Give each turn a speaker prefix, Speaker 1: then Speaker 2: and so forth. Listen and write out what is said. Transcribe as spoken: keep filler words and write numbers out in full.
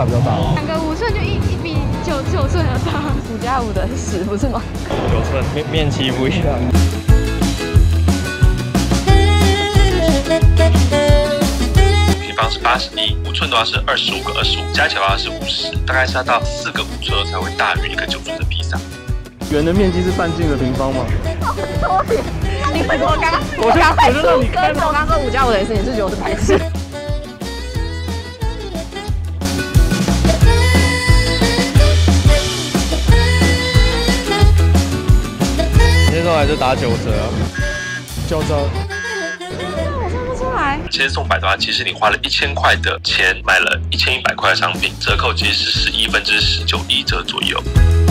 Speaker 1: 比较大。
Speaker 2: 两个五寸就一一比九九寸的大，五加五的十不是吗？
Speaker 1: 九寸面面积不一样。
Speaker 3: 平方是八十一，五寸的话是二十五个二十五，加起来的话是五十，大概是要到四个五寸才会大于一个九寸的披萨。
Speaker 1: 圆的面积是半径的平方吗？
Speaker 2: 你为什么刚刚？
Speaker 1: 我就我就让你看。
Speaker 2: 我刚刚说五加五等于十，你是觉得我是白痴？
Speaker 1: 接下来就打九折啊，九折。
Speaker 2: 我算不出来。
Speaker 3: 千送百的话，其实你花了一千块的钱买了一千一百块的商品，折扣其实是十一分之十九一折左右。